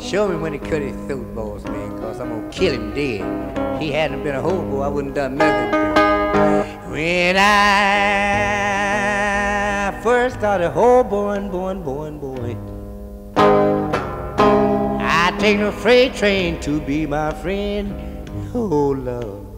Show me when he cut his throat, boss man, cause I'm gonna kill him dead. He hadn't been a hobo, I wouldn't done nothing to him. When I first started hoboing, boy, I take no freight train to be my friend. Oh, love.